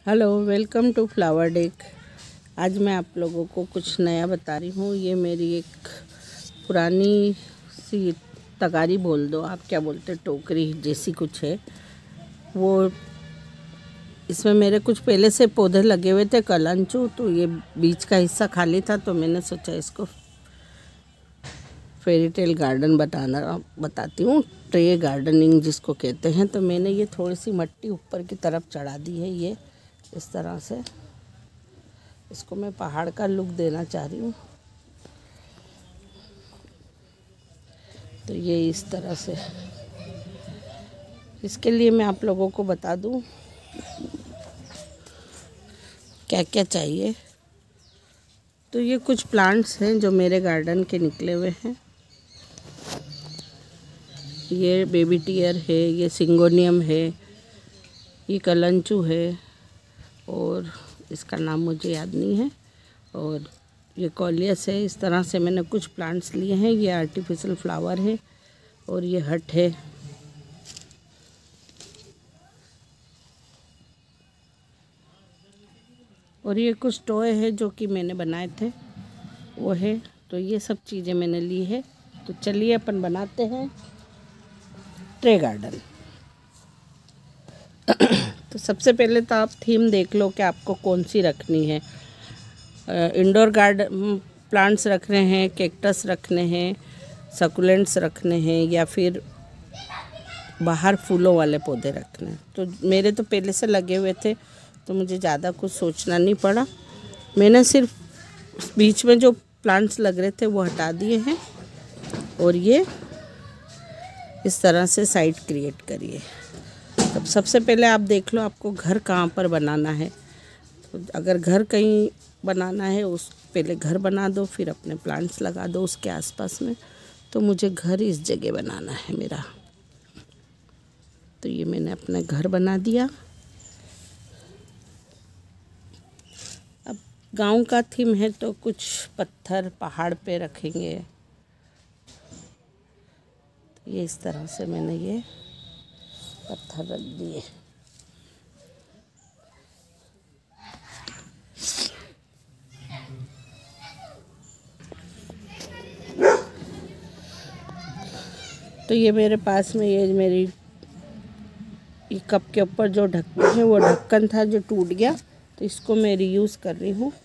Hello, welcome to Flower Deck. आज मैं आप लोगों को कुछ नया बता रही हूँ। ये मेरी एक पुरानी सी तगारी बोल दो, आप क्या बोलते, टोकरी जैसी कुछ है वो। इसमें मेरे कुछ पहले से पौधे लगे हुए थे कलांचू, तो ये बीच का हिस्सा खाली था, तो मैंने सोचा इसको फेरी टेल गार्डन बताती हूँ, ट्रे गार्डनिंग जिसको कहते हैं। तो मैंने ये थोड़ी सी मिट्टी ऊपर की तरफ चढ़ा दी है, ये इस तरह से। इसको मैं पहाड़ का लुक देना चाह रही हूँ, तो ये इस तरह से। इसके लिए मैं आप लोगों को बता दूँ क्या क्या चाहिए। तो ये कुछ प्लांट्स हैं जो मेरे गार्डन के निकले हुए हैं। ये बेबी टियर है, ये सिंगोनियम है, ये कलंचू है, और इसका नाम मुझे याद नहीं है, और ये कॉलियस है। इस तरह से मैंने कुछ प्लांट्स लिए हैं। ये आर्टिफिशियल फ्लावर है, और ये हट है। और ये कुछ टॉय है जो कि मैंने बनाए थे, वो है। तो ये सब चीज़ें मैंने ली है। तो चलिए अपन बनाते हैं ट्रे गार्डन। तो सबसे पहले तो आप थीम देख लो कि आपको कौन सी रखनी है। इंडोर गार्डन प्लांट्स रखने हैं, कैक्टस रखने हैं, सकुलेंट्स रखने हैं, या फिर बाहर फूलों वाले पौधे रखने हैं। तो मेरे तो पहले से लगे हुए थे, तो मुझे ज़्यादा कुछ सोचना नहीं पड़ा। मैंने सिर्फ बीच में जो प्लांट्स लग रहे थे वो हटा दिए हैं, और ये इस तरह से साइड क्रिएट करिए। तब सबसे पहले आप देख लो आपको घर कहाँ पर बनाना है। तो अगर घर कहीं बनाना है, उस पहले घर बना दो, फिर अपने प्लांट्स लगा दो उसके आसपास में। तो मुझे घर इस जगह बनाना है मेरा। तो ये मैंने अपना घर बना दिया। अब गांव का थीम है, तो कुछ पत्थर पहाड़ पे रखेंगे। तो ये इस तरह से मैंने ये पत्थर रख दिए। तो ये मेरे पास में ये मेरी ये कप के ऊपर जो ढक्कन है, वो ढक्कन था जो टूट गया, तो इसको मैं रीयूज़ कर रही हूँ।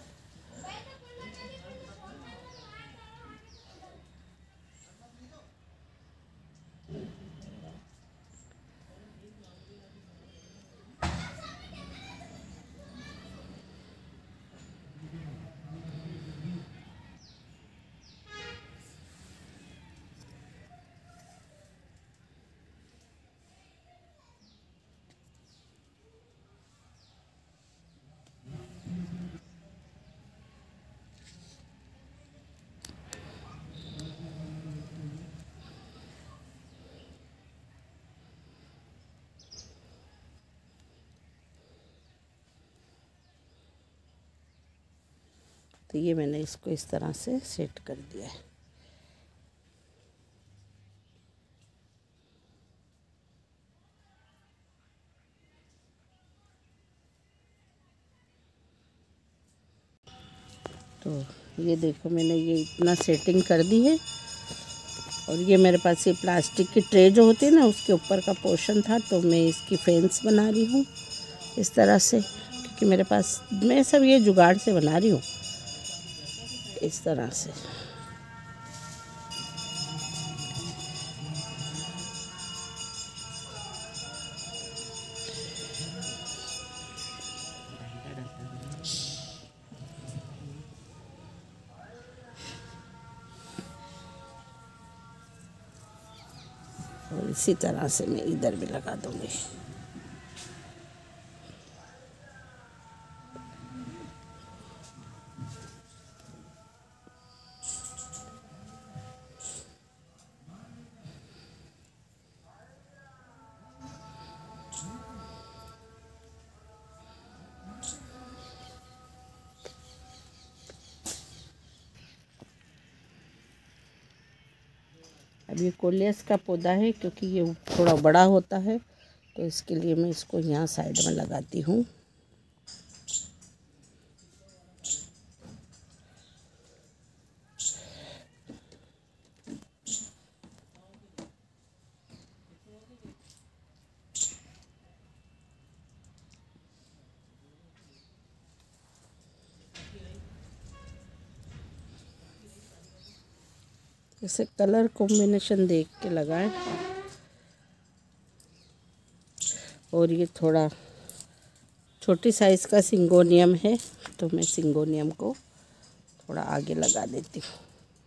तो ये मैंने इसको इस तरह से सेट कर दिया है। तो ये देखो मैंने ये इतना सेटिंग कर दी है। और ये मेरे पास ये प्लास्टिक की ट्रे जो होती है ना, उसके ऊपर का पोर्शन था, तो मैं इसकी फेंस बना रही हूँ इस तरह से, क्योंकि मेरे पास मैं सब ये जुगाड़ से बना रही हूँ इस तरह से। और इसी तरह से मैं इधर भी लगा दूँगी। अब ये कोलियस का पौधा है, क्योंकि ये थोड़ा बड़ा होता है, तो इसके लिए मैं इसको यहाँ साइड में लगाती हूँ। इसे कलर कॉम्बिनेशन देख के लगाएं। और ये थोड़ा छोटी साइज़ का सिंगोनियम है, तो मैं सिंगोनियम को थोड़ा आगे लगा देती हूँ।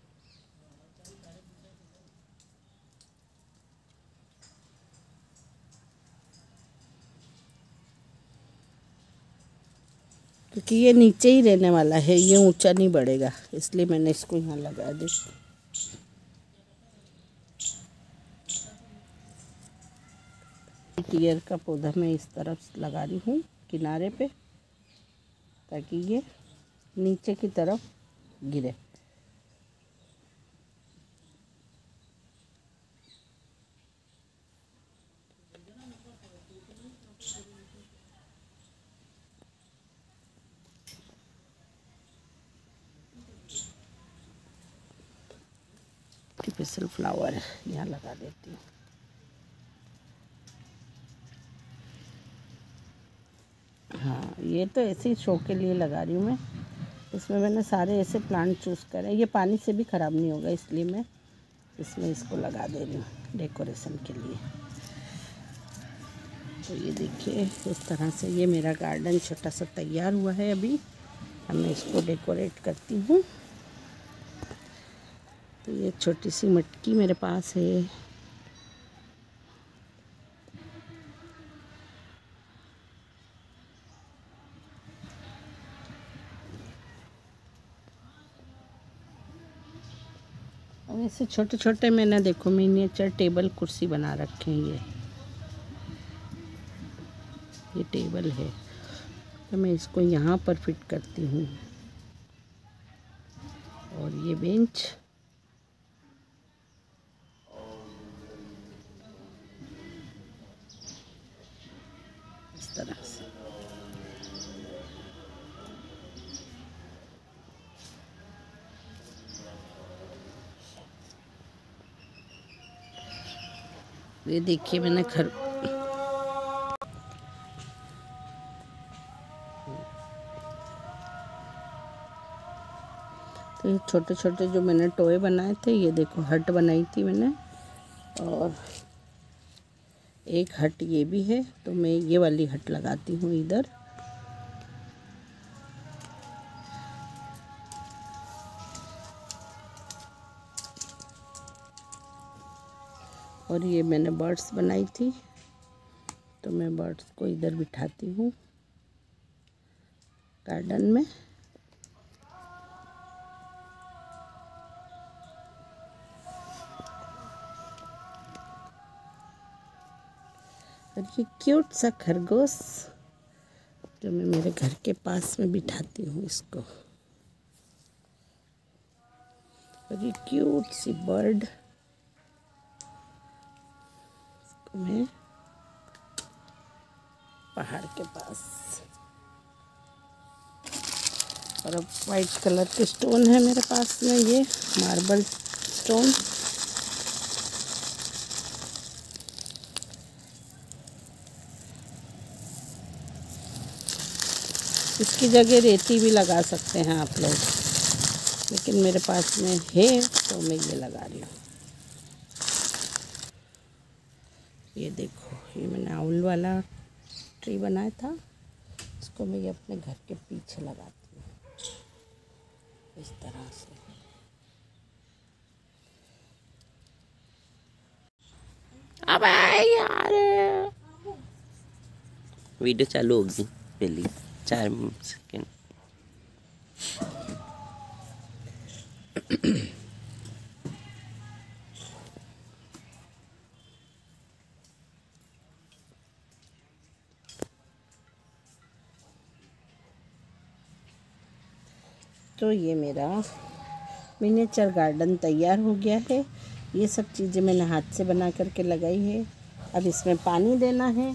क्योंकि ये नीचे ही रहने वाला है, ये ऊंचा नहीं बढ़ेगा, इसलिए मैंने इसको यहाँ लगा दी। टियर का पौधा मैं इस तरफ लगा रही हूँ किनारे पे, ताकि ये नीचे की तरफ गिरे। आर्टिफिशियल फ्लावर यहाँ लगा देती हूँ। हाँ, ये तो ऐसे ही शो के लिए लगा रही हूँ मैं। इसमें मैंने सारे ऐसे प्लांट चूज़ करे, ये पानी से भी ख़राब नहीं होगा, इसलिए मैं इसमें इसको लगा दे रही हूँ डेकोरेशन के लिए। तो ये देखिए, इस तरह से ये मेरा गार्डन छोटा सा तैयार हुआ है। अभी अब मैं इसको डेकोरेट करती हूँ। तो ये छोटी सी मटकी मेरे पास है। और ऐसे छोटे छोटे मैंने देखो मिनिएचर टेबल कुर्सी बना रखे हैं। ये टेबल है, तो मैं इसको यहाँ पर फिट करती हूँ। और ये बेंच, इस तरह से। ये देखिए मैंने तो ये छोटे छोटे जो मैंने टॉय बनाए थे, ये देखो हट बनाई थी मैंने, और एक हट ये भी है, तो मैं ये वाली हट लगाती हूँ इधर। और ये मैंने बर्ड्स बनाई थी, तो मैं बर्ड्स को इधर बिठाती हूँ गार्डन में। और ये क्यूट सा खरगोश जो मैं मेरे घर के पास में बिठाती हूँ इसको। और ये क्यूट सी बर्ड, इसको मैं पहाड़ के पास। और अब वाइट कलर के स्टोन है मेरे पास में, ये मार्बल स्टोन। इसकी जगह रेती भी लगा सकते हैं आप लोग, लेकिन मेरे पास में है तो मैं ये लगा रही हूँ। ये देखो, ये मैंने आउल वाला ट्री बनाया था, इसको मैं ये अपने घर के पीछे लगाती हूँ इस तरह से। अब यार वीडियो चालू होगी पहले 4 सेकेंड। तो ये मेरा मिनिएचर गार्डन तैयार हो गया है। ये सब चीज़ें मैंने हाथ से बना करके लगाई है। अब इसमें पानी देना है,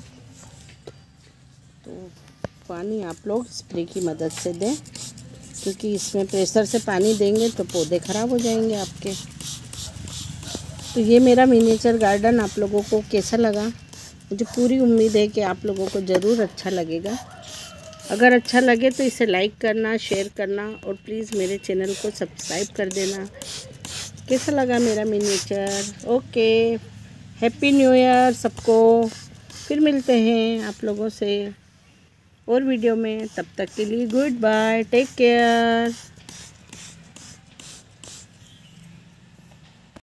तो पानी आप लोग स्प्रे की मदद से दें, क्योंकि इसमें प्रेशर से पानी देंगे तो पौधे ख़राब हो जाएंगे आपके। तो ये मेरा मिनिएचर गार्डन आप लोगों को कैसा लगा? मुझे पूरी उम्मीद है कि आप लोगों को ज़रूर अच्छा लगेगा। अगर अच्छा लगे तो इसे लाइक करना, शेयर करना और प्लीज़ मेरे चैनल को सब्सक्राइब कर देना। कैसा लगा मेरा miniature? Okay, happy new year सबको। फिर मिलते हैं आप लोगों से और वीडियो में। तब तक के लिए गुड बाय, टेक केयर।